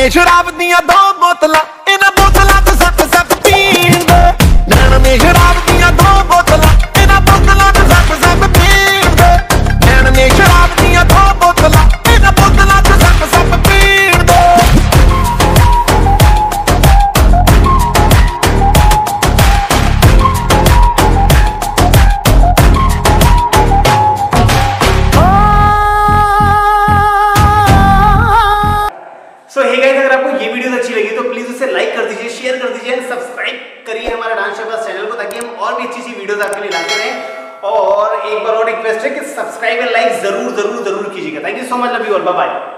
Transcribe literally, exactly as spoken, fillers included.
ने शराब दिया दो बोतला, इन्हां बोतलां च सप सप पीण दे। नैना ने शराब दिया दो बोतला, इन्हां बोतलां च सप सप पीण दे। नैना ने शराब दिया दो बोतला, इन्हां बोतलां च सप सप पीण दे। सो हे गाइस, अगर आपको ये वीडियो अच्छी लगी तो प्लीज उसे लाइक कर दीजिए, शेयर कर दीजिए, सब्सक्राइब करिए हमारे डांस शो चैनल को, ताकि हम और भी अच्छी अच्छी वीडियोस आपके लिए लाते रहें। और एक बार और रिक्वेस्ट है कि सब्सक्राइब एंड लाइक जरूर जरूर जरूर कीजिएगा। Thank you so much, love you all, bye bye.